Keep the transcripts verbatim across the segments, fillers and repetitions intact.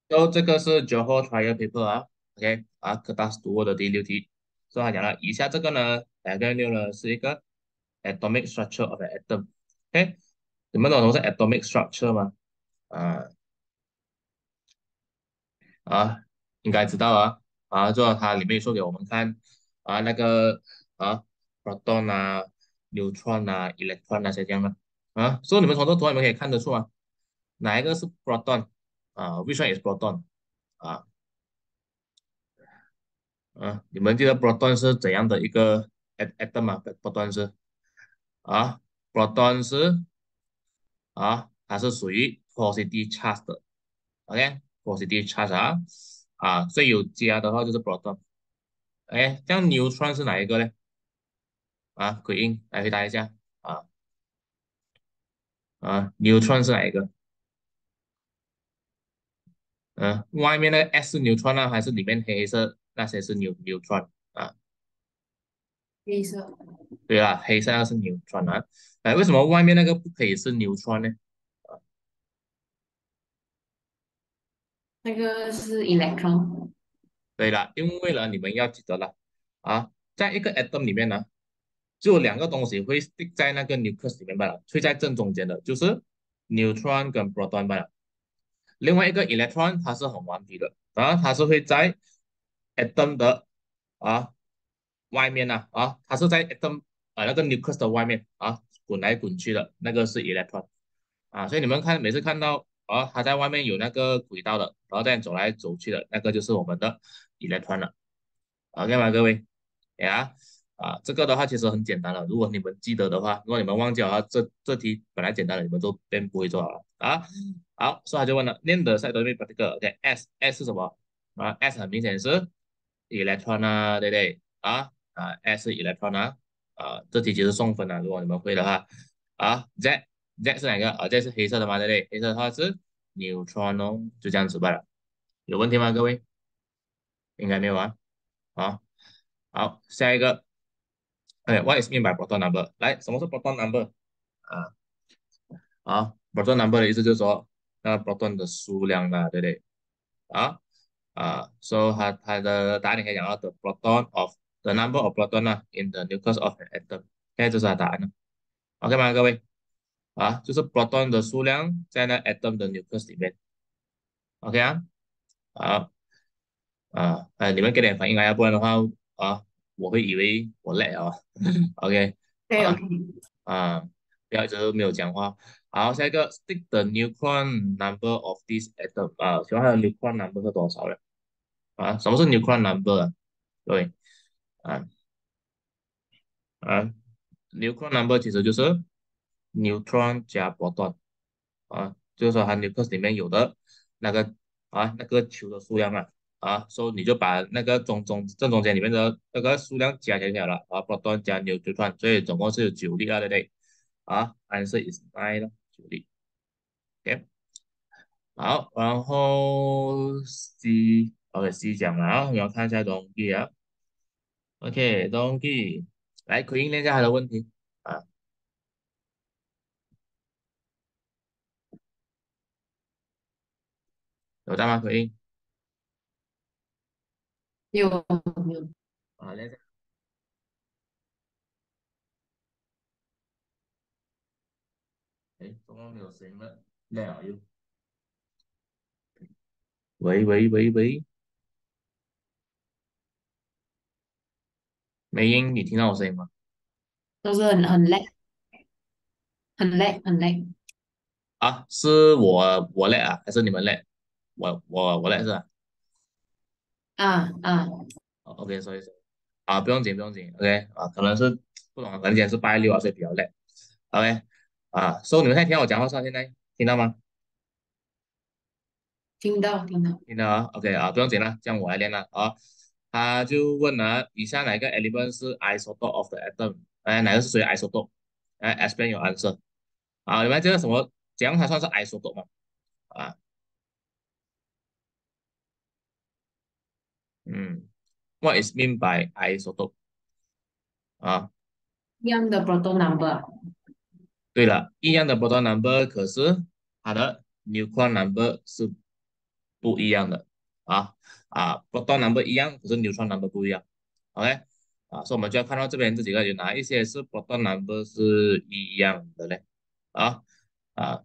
就这个是 Johor Trial Paper 啊，OK 啊，科大读过的第六题，所以他讲了，以下这个呢 d i a 六呢是一个 atomic structure of an atom，OK，你们懂什么是 atomic structure 吗？啊啊，应该知道啊，啊，就它里面说给我们看啊，那个啊，proton 啊，neutron 啊，electron 那些这样的啊，所以你们从这图你们可以看得出啊，哪一个是 proton 啊，which one is proton 啊？啊，你们记得 proton 是怎样的一个 at- atom 吗？proton 是啊，proton 是啊，它是属于 positive charge 的，OK，positive charge 啊，啊，所以有加的话就是 proton。哎，这样 neutron 是哪一个呢？啊，回应来回答一下啊啊，neutron 是哪一个？嗯、外面的 S 是 neutron 呢，还是里面黑色那些是 neu neutron 啊？ 黑色， 对啦，黑色那是 neutron 啊。哎，为什么外面那个不可以是 neutron 呢？ 那个是 electron。 对了，因为呢，你们要记得了啊，在一个 atom 里面呢，就有两个东西会 stick 在那个 nucleus 里面罢了，会在正中间的，就是 neutron 跟 proton 罢了。另外一个 electron 它是很顽皮的啊，它是会在 atom 的啊外面呢啊，它是在 atom 啊那个 nucleus 的外面啊滚来滚去的，那个是 electron 啊，所以你们看每次看到啊它在外面有那个轨道的，然后这样走来走去的那个就是我们的 electron 了，OK 吗，各位？呀啊，这个的话其实很简单了，如果你们记得的话，如果你们忘记了的话，这这题本来简单的，你们都便不会做好了啊。好，所以他就问了，name the cytosine particle，OK，S S 是什么啊？S 很明显是 electron 啊，对不对？啊啊，S 是 electron 啊，啊，这题其实送分了，如果你们会的话，啊，Z Z 是哪个？啊，Z 是黑色的吗？对不对？黑色的话是 neutron 哦，就这样子罢了。有问题吗，各位？应该没有啊。好，好，下一个，哎，what is mean by proton number？来，什么是 proton number？啊啊，proton number 的意思就是说，那 proton 的数量啦，对不对？啊啊，so 它它的答案你可以讲到 the proton of the number of proton 啊 in the nucleus of an atom，现在这是它答案了，OK 吗，各位？啊，就是 proton 的数量在那 atom 的 nucleus 里面，OK 啊？好啊，哎，你们给点反应啊，要不然的话啊，我会以为我累啊，OK。 对啊。 ，OK。 啊，不要一直没有讲话。好，下一个 stick the neutron number of this atom 啊，请问它的 neutron number 是多少呢？啊，什么是 neutron number 啊？对，啊啊，neutron number 其实就是 neutron 加 proton 啊，就是说它 nucleus 里面有的那个啊那个球的数量啊啊，所以你就把那个中中正中间里面的那个数量加起来就好了啊，proton 加 neutron，所以总共是有九粒啊，对不对？啊，answer is nine 了，九粒。OK，好，然后 C，OK C 讲了啊，我们要看一下东西啊，OK 东西，来回应一下他的问题啊，有在吗？回应有有， 啊，那下，哎，怎么没有声音了？累了又，喂喂喂喂，美音，你听到我声音吗？ 都是很很累，很累，很累。 啊，是我我累啊，还是你们累？我我我累是吧啊啊， ？OK，所以说啊，不用紧不用紧，OK 啊，可能是不懂，可能今天是拜六啊，所以比较累，OK 啊，所以你们现在听到我讲话是吧？现在听到吗？ 听到听到。 听到啊，OK 啊，不用紧了，这样我来练了啊。他就问了，以下哪个 element 是 isotope of the atom？哎，哪个是属于 isotope？哎，explain your answer。啊，你们知道什么？怎样才算是 isotope 吗？啊，嗯，what is mean by isotope？啊， 一样的 proton number。 对了，一样的 proton number，可是它的 neutron number 是不一样的啊啊，proton number 一样，可是 neutron number 不一样，OK 啊，所以我们就要看到这边这几个有哪一些是 proton number 是一样的嘞啊啊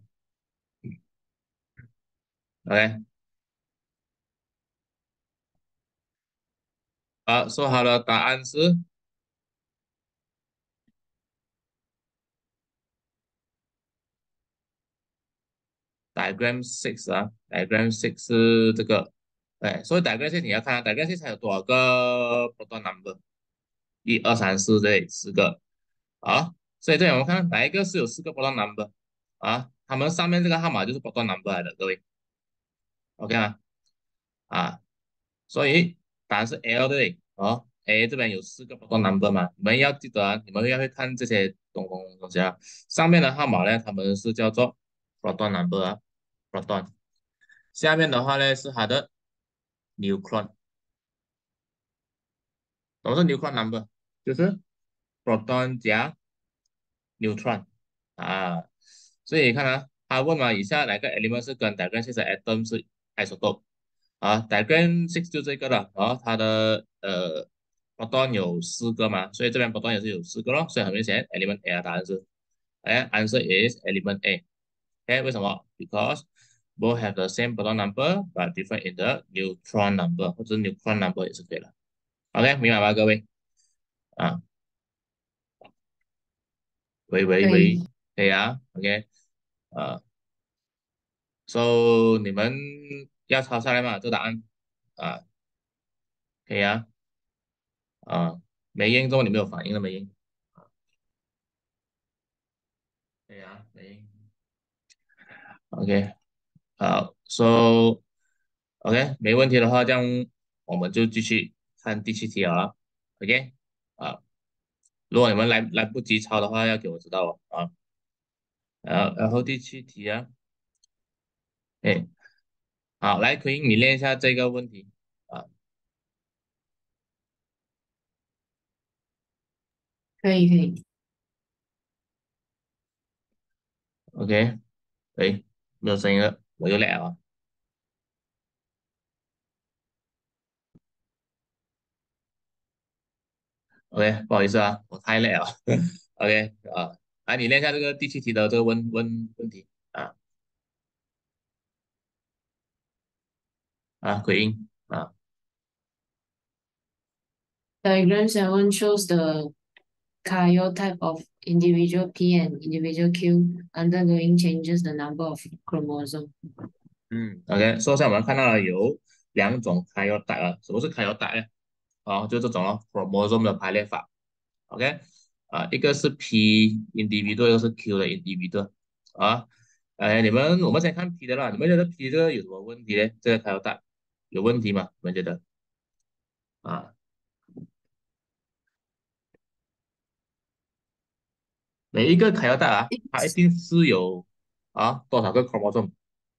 ，OK 啊，说好了，答案是 diagram six 啊，diagram six 是这个，哎，所以 diagram six 你要看啊，diagram six 它有多少个 proton number？一二三四这里四个啊，所以这里我们看哪一个是有四个 proton number 啊？它们上面这个号码就是 proton number 来的，各位，OK 吗？啊，所以答案是 L 对不对？哦，A 这边有四个 proton number 嘛，你们要记得啊，你们要会看这些东东东西啊，上面的号码呢，它们是叫做 proton number 啊，proton。下面的话呢是它的 neutron，什么是 neutron number？就是 proton 加 neutron 啊，所以你看啊，他问嘛，以下哪个 element 是跟 diagram six 的 atom 是 isotope 啊？diagram six 就这个了，然后它的呃 proton 有四个嘛，所以这边 proton 也是有四个咯，所以很明显 element A 啊，答案是，哎，answer is element A。哎，为什么？Because both have the same proton number but different in the neutron number 或者 neutron number 也是可以的。OK，明白吧，各位？啊，喂喂喂， 可以， 可以啊，OK，呃，so 你们要抄下来嘛？这答案啊，可以啊，啊，没应中你没有反应了没应？可以啊，没应，OK，好，so OK，没问题的话，这样我们就继续看第七题好了，OK，啊，如果你们来来不及抄的话，要给我知道哦，啊，然后然后第七题啊，哎，好，来，可以你练一下这个问题啊可以，可以， ，OK，哎，没有声音了，我又来了。OK，不好意思啊，我太累了。OK 啊，来你练一下这个第七题的这个问问问题啊啊，回应啊， Diagram seven shows the karyotype of individual P and individual Q undergoing changes the number of chromosome. 嗯，OK，首先我们看到了有两种开腰带啊，什么是开腰带呢？啊，就这种哦，chromosome 的排列法，OK，啊，一个是 P individual，一个是 Q 的 individual，啊，哎，你们我们先看 P 的啦，你们觉得 P 这个有什么问题呢？这个开腰带有问题吗？你们觉得啊？每一个卡腰带啊，它一定是有啊多少个 chromosome，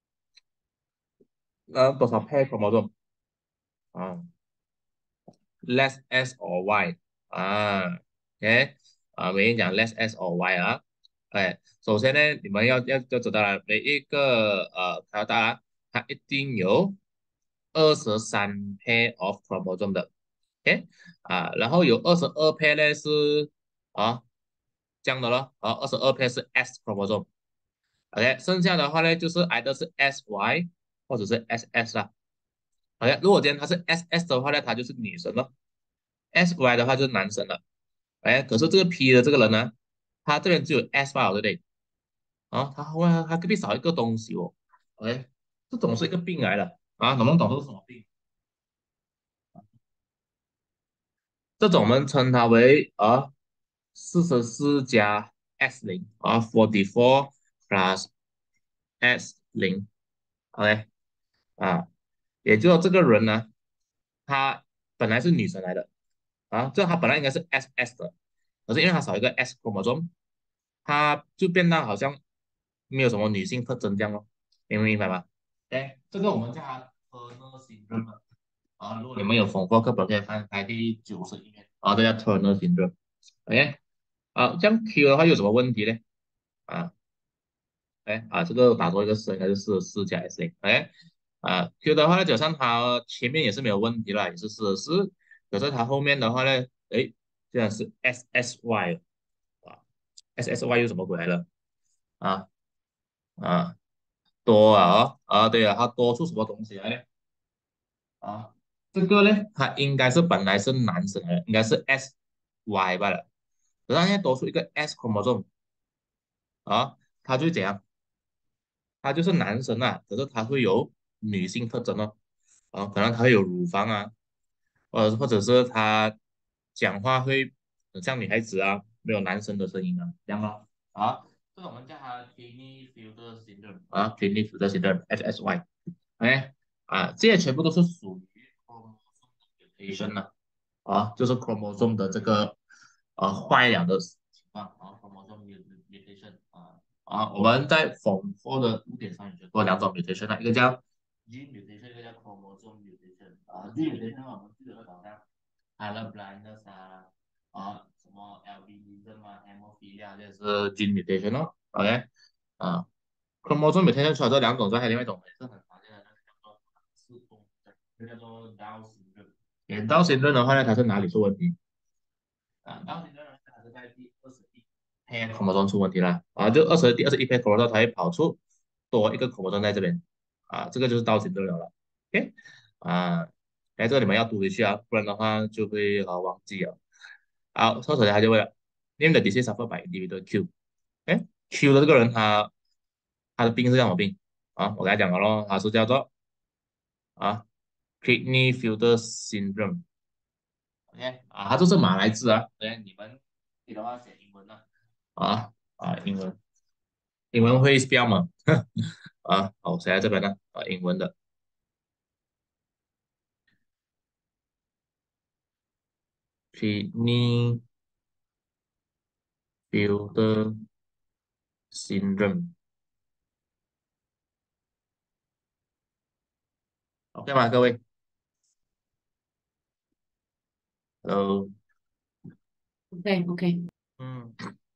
呃多少 pair chromosome 啊，less s or y 啊，OK 啊，每人讲 less s or y 啊，哎，首先呢，你们要要要知道了，每一个呃卡腰带啊，它一定有二十三 pair of chromosome 的，OK 啊，然后有二十二 pair 呢是啊这样的咯，啊二十二 pair 是 S chromosome。OK，剩下的话呢，就是 either 是 S Y 或者是 S S 啦。OK，如果今天他是 S S 的话呢，他就是女生了；S Y 的话就是男生了。哎，可是这个 P 的这个人呢，他这边只有 S Y 对不对？啊，他后面他隔壁少一个东西哦。OK，这种是一个病来的啊，能不能懂这是什么病？这种我们称它为啊四十四加 S 零啊，forty four plus S 零。OK 啊，也就是说这个人呢。她本来是女生来的啊，这她本来应该是 S S 的，可是因为她少一个 S chromosome，她就变得好像没有什么女性特征这样咯，明不明白吗？哎，这个我们叫它 Turner syndrome 啊，如果你们有缝过课本可以翻开第九十一页啊，这叫 Turner syndrome。OK，啊，这样 Q 的话有什么问题呢？啊，哎啊，这个打多一个四应该是四十四加 S 零，哎啊，Q 的话呢，就算它前面也是没有问题啦，也是四十四，可是它后面的话呢，诶，这样是 S S Y 啊，S S Y 又什么鬼来了？啊啊，多啊哦啊，对啊，它多出什么东西来呢？啊，这个呢，它应该是本来是男生来的，应该是 S Y 罢了，可是它现在多出一个 S chromosome 啊，它就这样，他就是男生啊，可是他会有女性特征哦，啊，可能他会有乳房啊，或者或者是他讲话会很像女孩子啊，没有男生的声音啊，这样咯，啊，这个我们叫它 Klinefelter syndrome 啊，Klinefelter syndrome（H S Y），哎，啊，这些全部都是属于 chromosome mutation 啊，啊，就是 chromosome 的这个呃坏了的情况啊，chromosome mutation 啊。啊，我们在 Form Four 的五点上有学过两种 mutation 啊，一个叫 gene mutation，一个叫 chromosome mutation。啊，gene mutation 我们记得会找到 color blindness 啊，啊，什么 albinism 啊，hemophilia 这是 gene mutation 哦。OK，啊，chromosome mutation 除了这两种之外，还有另外一种也是很常见的，那个叫做次中症，那叫做 Down syndrome。眼道 syndrome 的话呢，它是哪里出问题？啊，然后你的人还是在第二十一篇口模中出问题了啊，就二十第二十一篇口模中，它会跑出多一个口模中在这边啊，这个就是倒行对了了。OK 啊，哎，这个你们要读回去啊，不然的话就会啊忘记了。好，说首先他就问了，name the disease suffered by individual Q。哎，Q 的这个人他他的病是什么病啊？我跟他讲了咯，他是叫做啊 kidney filter syndrome。OK 啊，他就是马来字啊。对，你们你的话写英文啊。啊啊，英文英文会 spell 吗？啊，好，写在这边呢。啊，英文的 kidney filter syndrome。OK 吗，各位？Hello， OK OK， 嗯，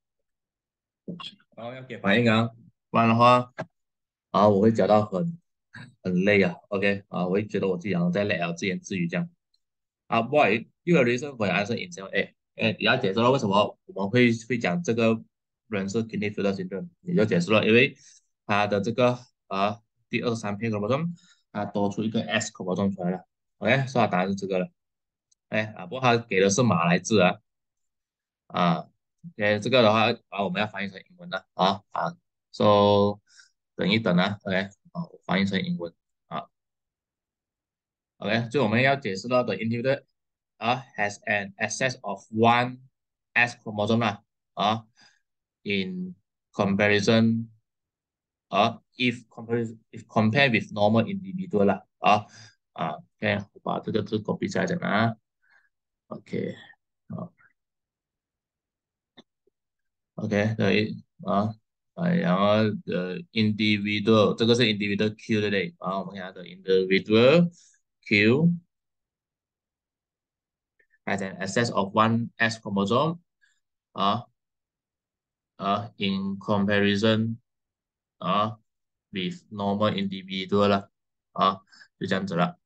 然后要给反应啊，不然的话啊，我会讲到很很累啊。OK 啊，我会觉得我自己好像在累啊，自言自语这样。啊，boy，you a reason for your answer in seven A。哎，你要解释了为什么我们会会讲这个人是 kidney failure syndrome，你就解释了，因为他的这个啊第二十三篇 chromosome，它多出一个 S chromosome 出来了。OK，所以答案是这个了。哎啊，不过他给的是马来字啊啊，哎，这个的话啊，我们要翻译成英文的啊啊，so 等一等啊，OK，啊，我翻译成英文啊。OK，就我们要解释到的 individual 啊 has an excess of one S chromosome 啦啊，in comparison 啊 if compare if compare with normal individual 啦啊啊，OK，我把这个字 copy 下来讲啊，OK，好，OK，对啊啊，然后呃 individual 这个是 individual Q 对不对？啊，我们看的 individual Q has an excess of one S chromosome 啊啊，in comparison 啊，with normal individual 了啊，就这样子了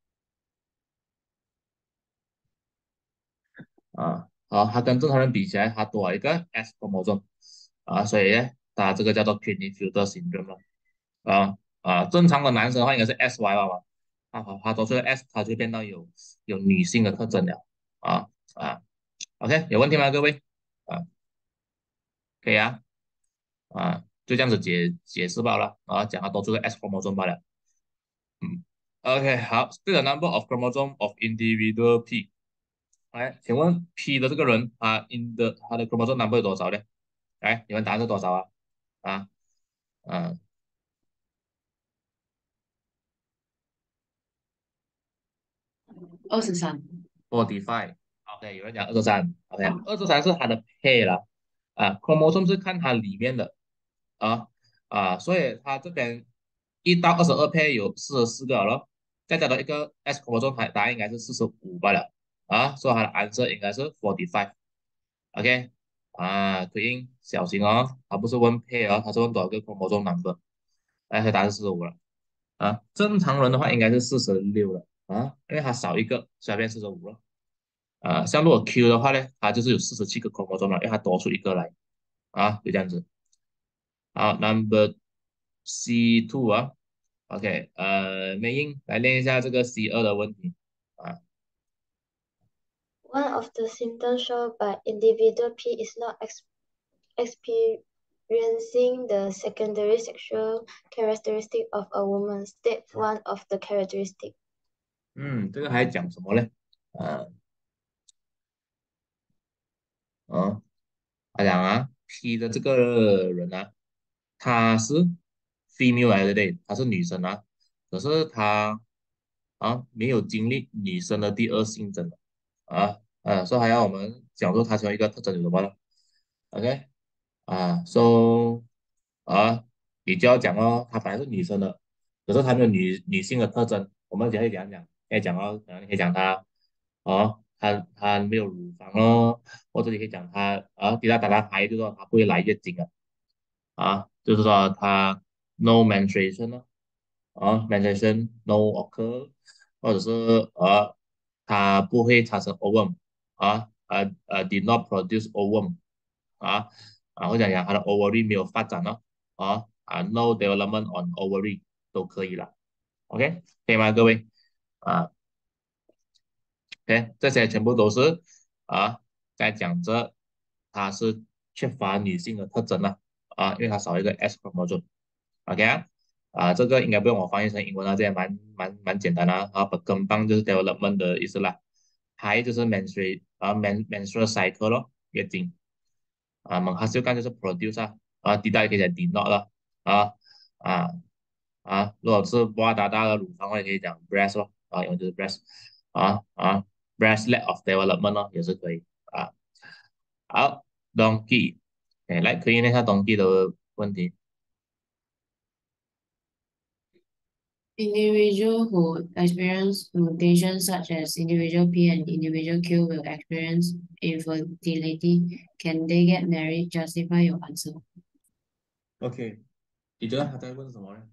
啊。好，它跟正常人比起来，它多了一个 S chromosome 啊，所以呢，它这个叫做 Klinefelter syndrome 了啊啊。正常的男生的话应该是 S Y 吧嘛，啊，它多出个 S，它就变到有有女性的特征了啊啊。OK，有问题吗，各位？啊，可以啊啊，就这样子解解释罢了啊，讲它多出个 S chromosome 罢了。嗯，OK，好，still the number of chromosome of individual P。来，请问 P 的这个人啊，in 的他的 chromosome number 有多少呢？来，你们答案是多少啊？啊，嗯二十三。 ，forty-five。OK，有人讲二十三。OK，二十三是它的配了啊，chromosome 是看它里面的啊啊，所以它这边一到二十二配有四十四个了，再加多一个 S chromosome，它答案应该是四十五罢了啊，所以它的 answer 应该是 forty-five。OK，啊，对应小心哦，他不是问配哦，他是问多少个 chromosome number。哎，答案是四十五了。 啊，正常人的话应该是四十六了啊，因为它少一个，下边四十五了。啊，像如果 Q 的话呢，它就是有四十七个 chromosome 了，因为它多出一个来啊，就这样子。好，number C two 啊，OK，呃，美英来练一下这个 C 二的问题啊。 One of the symptoms shown by individual P is not ex experiencing the secondary sexual characteristic of a woman. State one of the characteristic. 嗯，这个还讲什么呢？啊，哦，他讲啊，P 的这个人啊，她是 female 来的对，她是女生啊，可是她啊没有经历女生的第二性征啊啊，所以还要我们讲述她其中一个特征有什么呢？OK，啊，so 啊，你就要讲哦，她本来是女生的，可是她没有女女性的特征，我们可以讲讲，可以讲哦，可能你可以讲她哦，她她没有乳房哦，或者你可以讲她啊，第二打她孩就是说她不会来月经啊，啊，就是说她 no menstruation 呢，啊，menstruation no occur，或者是呃她不会产生 ovum 啊，呃呃 did not produce ovum 啊。啊，或者讲它的 ovary 没有发展呢，啊啊，no development on ovary 都可以了，OK，可以吗，各位？啊，OK，这些全部都是啊，在讲着它是缺乏女性的特征了，啊，因为它少一个 S chromosome，OK 啊，啊，这个应该不用我翻译成英文了，这也蛮蛮蛮简单的啊，啊，根棒就是 development 的意思啦，还就是 menstruate 啊，men menstrual cycle 咯，月经。啊，menghasilkan 就是 produce 啊，啊，tidak 也可以讲 did not 了，啊啊啊，如果是哇哒哒的乳房，也可以讲 breast 咯，啊，因为就是 breast，啊啊，breast lack of development 咯，也是可以啊。好，donkey，哎，来可以念一下 donkey 的问题。 Individual who experience mutations such as individual P and individual Q will experience infertility. Can they get married? Justify your answer. OK，你觉得他在问什么呢？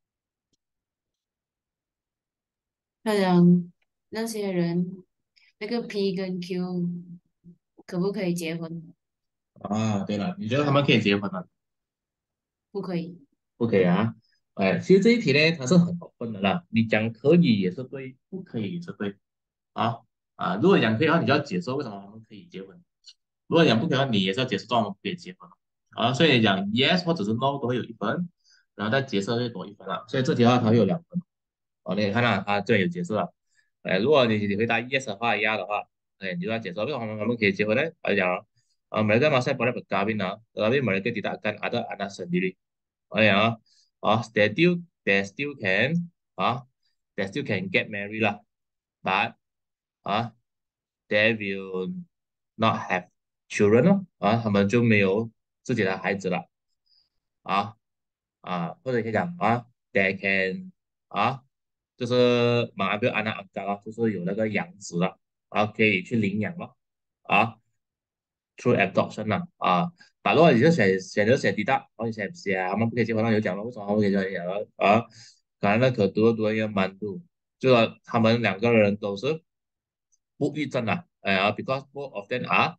他讲那些人，那个 P 跟 Q 可不可以结婚？ 啊，对了，你觉得他们可以结婚吗？ 不可以。 不可以啊。哎，其实这一题呢，它是很好分的啦。你讲可以也是对，不可以也是对。啊啊，如果讲可以的话，你就要解释为什么他们可以结婚；如果讲不可以的话，你也是要解释为什么不可以结婚啊。所以你讲 yes 或者是 no 都会有一分，然后再解释会多一分了。所以这题的话，它会有两分。哦，你可以看到它这里有解释了。哎，如果你你回答 yes 的话，ya 的话，哎，你就要解释为什么他们可以结婚呢？他就讲啊，mereka masih boleh berkahwin ah, tetapi mereka tidak akan ada anak sendiri. Oh ya, oh, they still they still can ah, they still can get married 啦，but 啊，they will not have children 咯，啊，他们就没有自己的孩子了，啊啊，或者可以讲啊，they can 啊，就是马上就安娜安家了，就是有那个养子了，啊，可以去领养了，啊，through adoption 了，啊，但如果你就选选择选 D 大，然后你选 C 啊，他们不可以结婚，那有讲了，为什么他们可以结婚了啊？可能那可多多一个蛮度，就说他们两个人都是不育症啊，哎呀，because both of them are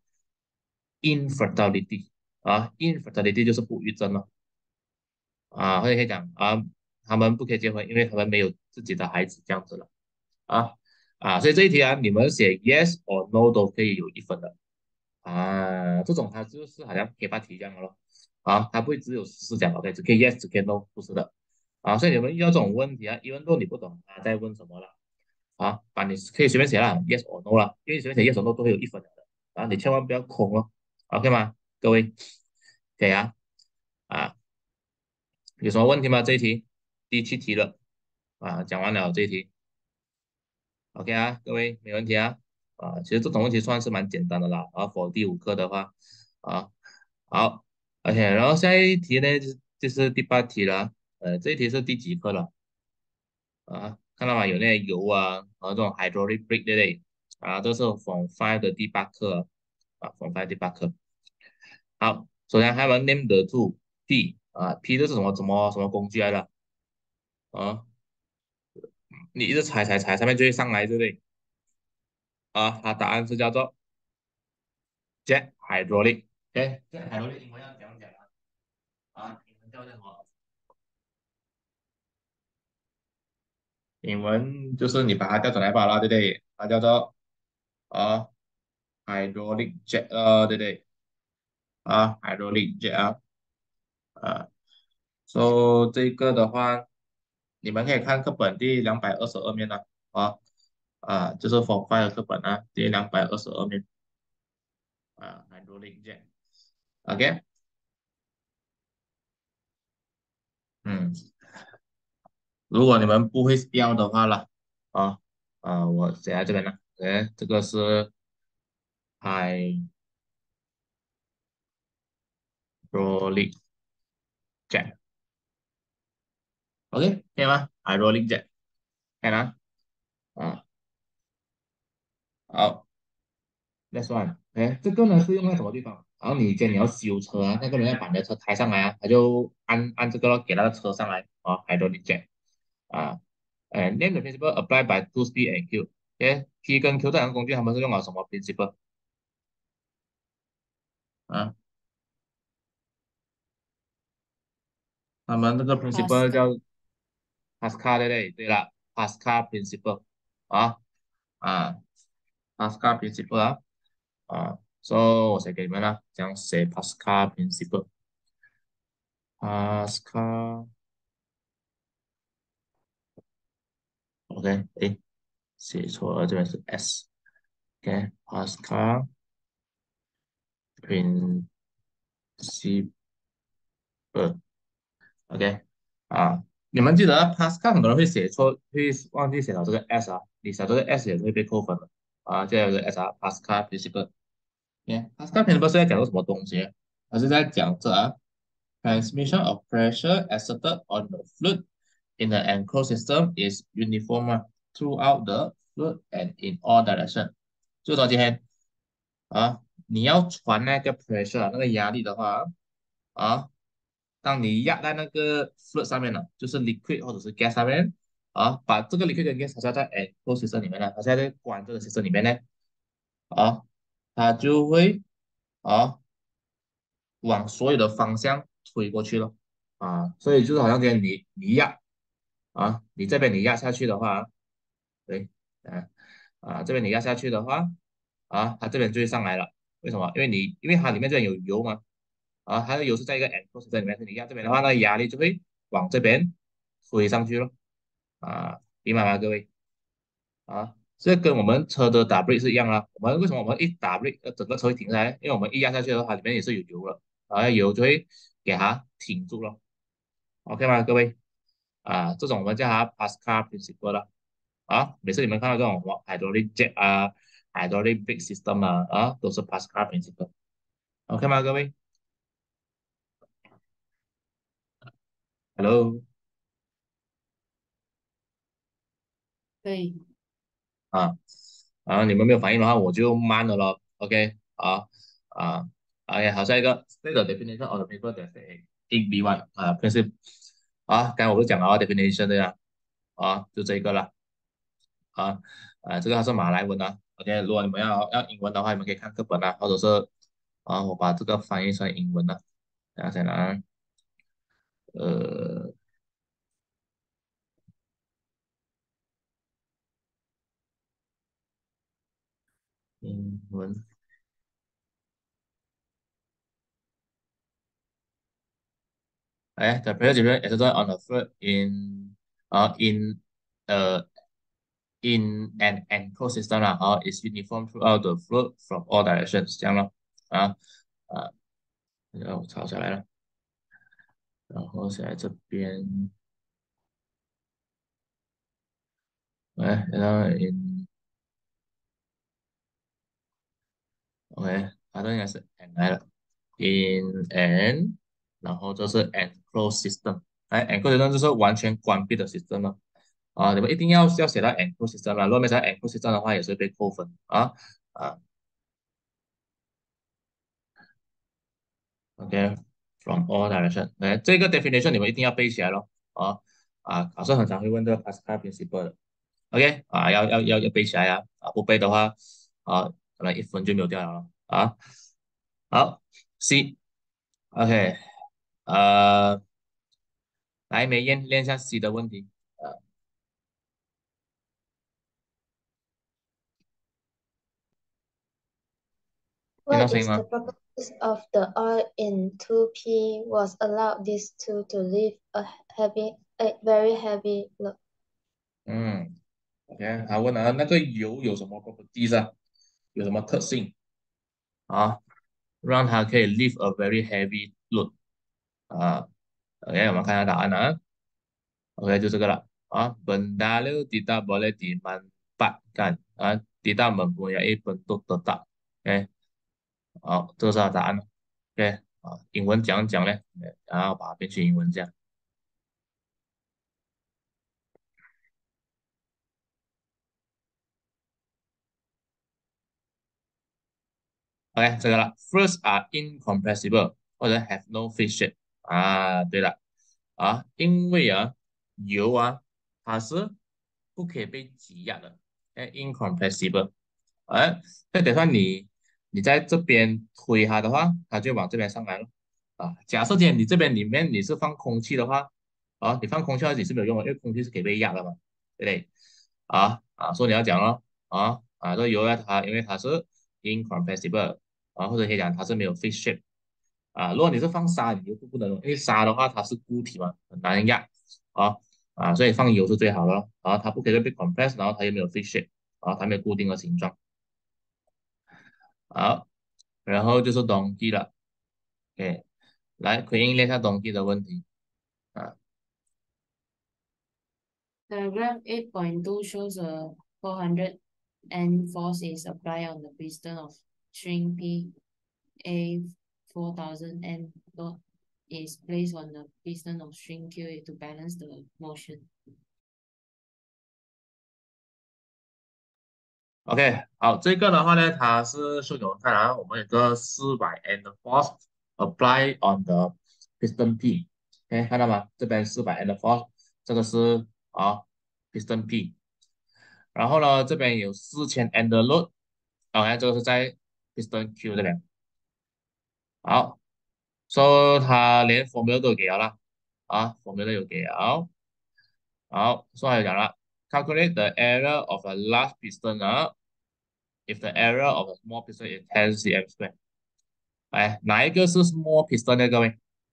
infertility 啊，infertility 就是不育症了啊，或者可以讲啊，他们不可以结婚，因为他们没有自己的孩子这样子了啊啊，所以这一题啊，你们写 yes or no 都可以有一分的啊，这种它就是好像 K 八题这样的咯啊，它不会只有十四讲 OK，只可以 yes 只可以 no，不是的啊，所以你们遇到这种问题啊，因为 no 你不懂他在问什么了啊，把你可以随便写啦，yes or no 啦，因为随便写 yes or no 都会有一分的啊，你千万不要空哦，OK 吗？各位，可以啊啊。有什么问题吗？这一题第七题了啊，讲完了这一题，OK 啊，各位没问题啊啊，其实这种问题算是蛮简单的啦啊，for 第五课的话啊，好，OK，然后下一题呢就是就是第八题了，呃，这一题是第几课了啊？看到吗？有那些油啊，和这种 hydraulic brake 对不对？啊，这是 Form Five 的第八课啊，Form Five 第八课。好，首先还有 name the two P 啊，P 这是什么什么什么工具来的？啊？ 你一直踩踩踩，上面就会上来，对不对？啊，它答案是叫做 jet hydraulic。OK，jet hydraulic 英文要怎样讲啊？啊，英文叫做什么？英文就是你把它调转来罢了，对不对？它叫做啊 hydraulic jet，呃，对不对？啊，hydraulic jet 啊，啊，so 这个的话，你们可以看课本第两百二十二面呢，啊啊，就是 for five 的课本啊，第两百二十二面啊，hydraulic jet，OK，嗯，如果你们不会标的话了，啊啊，我写在这边了，哎，这个是 hydraulic jet，OK，可以吗？hydraulic jet，可以吗？啊，好。That's one，哎，这个呢是用在什么地方？然后你今天你要修车啊，那个人要把你的车抬上来啊，他就按按这个咯给那个车上来啊，hydraulic jack 啊，哎，name the principle applied by two P and Q。哎，P 跟 Q 这两个工具，他们是用了什么 principle 啊？他们这个 principle Pascal 叫 Pascal 对不对？对了，Pascal principle 啊啊，Pascal principle 啊啊，so 我写给你们了，这样写 Pascal principle，Pascal。OK，诶，写错了，这边是 S。OK，Pascal principle。OK，啊，你们记得 Pascal 很多人会写错，会忘记写到这个 S 啊，你写这个 S 也是会被扣分的啊。这有个 S 啊，Pascal principle。OK，Pascal principle 是在讲什么东西？它是在讲这啊，transmission of pressure exerted on the fluid in the enclosed system is uniform throughout the fluid and in all direction。就说今天啊，你要传那个 pressure 那个压力的话啊，当你压在那个 fluid 上面了，就是 liquid 或者是 gas 上面啊，把这个 liquid 跟 gas 它在 enclosed system 里面呢，它现在在关这个 system 里面呢啊，它就会啊往所有的方向推过去了啊，所以就是好像今天你你压啊，你这边你压下去的话，对，啊啊这边你压下去的话啊，它这边就会上来了。为什么？因为你因为它里面这边有油嘛，啊，它的油是在一个 enclosed 在里面，你压这边的话，那个压力就会往这边推上去了啊，明白吗，各位？啊，这跟我们车的打 brake 是一样啊。我们为什么我们一打 brake，呃整个车会停下来？因为我们一压下去的话，它里面也是有油了，啊，油就会给它挺住了。OK 吗，各位？啊，这种我们叫它 Pascal principle 了。啊，每次你们看到这种什么 hydraulic jet 啊、hydraulic brake system 啊，啊，都是 Pascal principle。OK 吗，各位？Hello。 对， 啊啊，你们没有反应的话，我就慢了咯。OK，啊啊，OK，好，下一个 state the definition of the paper that say A B one 啊，principle 啊，刚才我不是讲了啊 definition 对呀，啊，就这个了啊啊，这个还是马来文啊。OK，如果你们要要英文的话，你们可以看课本啊，或者是啊，我把这个翻译成英文了，等下先啊，呃，英文。哎，the pressure difference exerted on the fluid in 啊 in 呃 in an enclosed system 啦，啊，is uniform throughout the fluid from all directions，这样咯，啊啊，然后我抄下来了，然后写在这边，哎，然后 in OK，它这应该是 n 来了，in an，然后这是 enclosed system，哎，enclosed system 就是完全关闭的 system 了。啊，你们一定要要写到 enclosed system 了，如果没写到 enclosed system 的话，也是被扣分啊啊。OK，from all direction，哎，这个 definition 你们一定要背起来咯。啊啊，考试很常会问这个 Pascal principle 的。 OK 啊，要要要要背起来啊，啊不背的话啊，可能一分就没有掉了啊。好，C，OK，呃，来美艳练一下 C 的问题。啊，听到 What 声音 is the 吗？ properties of the oil in two P was allowed these two to lift a heavy, a very heavy load? 嗯，OK，他问了那个油有什么 properties 啊？有什么特性啊？让它可以 lift a very heavy load 啊？OK，我们看一下答案啊。OK，就这个了啊。Benda lu tidak boleh dimanfaatkan 啊，tidak mempunyai bentuk tetap。OK，好，这个是它答案了。OK，啊，英文讲讲呢，然后把它变成英文这样。OK，这个了，first are incompressible 或者 have no phase shape 啊，对了啊，因为啊油啊它是不可以被挤压的，哎，incompressible，哎，那等于说你你在这边推它的话，它就往这边上来了啊。假设今天你这边里面你是放空气的话，啊，你放空气的话你是没有用的，因为空气是可以被压的嘛，对不对？啊啊，所以你要讲咯，啊啊，这个油呢它因为它是 incompressible。啊，或者可以讲它是没有 face shape 啊。如果你是放沙，你就不不能，因为沙的话它是固体嘛，很难压啊啊，所以放油是最好的咯啊，它不可以被 compress，然后它又没有 face shape 啊，它没有固定的形状。好，然后就是冬季了，对，来回应一下冬季的问题啊。 Paragraph eight point two shows a four hundred N force is applied on the piston of string P. A four thousand N dot is placed on the piston of string Q A to balance the motion. OK，好，这个的话呢，它是说给我们看啊，我们有个四百 N 的 force apply on the piston P，哎，看到吗？这边四百 N 的 force，这个是啊 piston P，然后呢，这边有四千 N 的 load，OK，这个是在 piston Q 这边。好，so 它连 formula 都给了啦，啊，formula 有给了，好，所以还有讲了，calculate the area of a large piston 啊。If the area of a small piston is ten cm square，哎，哪一个是 small piston 呢？各位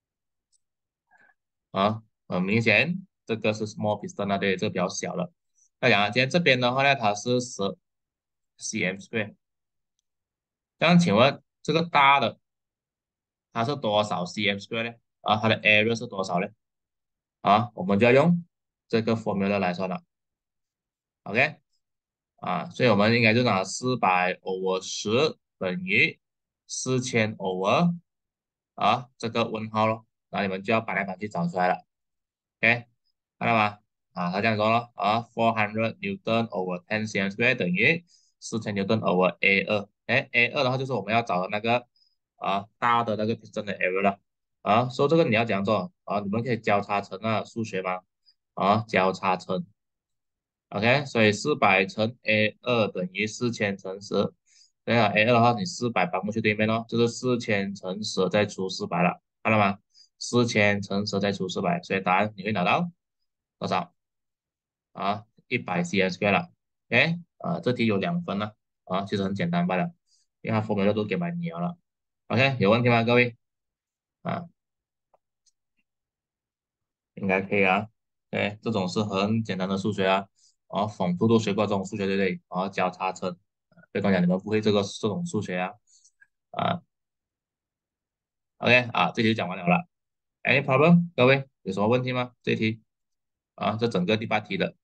啊，很明显，这个是 small piston 啊，对，这个比较小的。那讲啊，今天这边的话呢，它是十 cm square。这样请问这个大的它是多少 cm square 呢？啊，它的 area 是多少呢？啊，我们就要用这个 formula 来算了。OK，啊，所以我们应该就拿四百 over 十等于四千 over 啊这个问号咯，那你们就要把来把去找出来了。OK，看到吗？啊，他这样说了啊，four hundred Newton over ten cm square 等于四千 Newton over A 二。哎，A 二的话就是我们要找的那个啊大的那个 piston 的 area 了。啊，所以这个你要怎样做啊？你们可以交叉乘啊，数学吗？啊，交叉乘。OK，所以四百乘 A 二等于四千乘十。对啊，A 二的话，你四百搬过去对面咯，就是四千乘十再除四百了，看到吗？四千乘十再除四百，所以答案你会拿到多少啊？一百 cm square 了。OK，啊，这题有两分了啊，其实很简单罢了，因为它 formula 都给满你了。OK，有问题吗，各位？啊，应该可以啊。对，这种是很简单的数学啊。啊，仿佛都学过这种数学，对不对？啊，交叉乘，别跟我讲你们不会这个这种数学啊。啊，OK，啊，这题就讲完了了。Any problem？各位有什么问题吗？这一题啊，这整个第八题的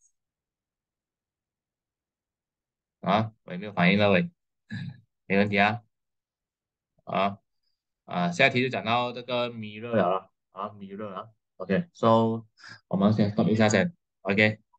啊，我也没有反应了喂，没问题啊。啊啊，下一题就讲到这个 mirror 了啊，mirror 啊。OK，so 我们先 stop 一下先。OK。